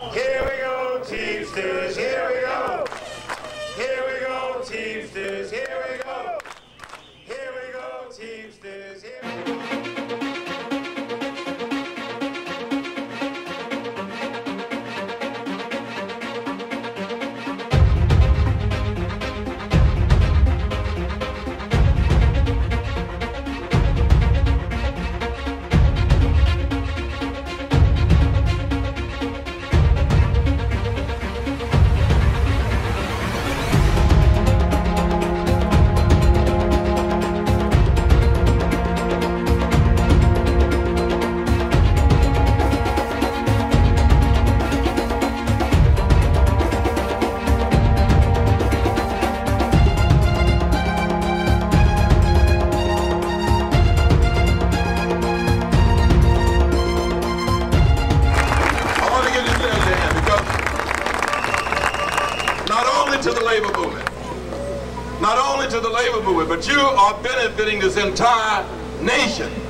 Here we go, Teamsters, here we go. Here we go, Teamsters, here we go. Here we go, Teamsters, here we go. Not only to the labor movement, but you are benefiting this entire nation.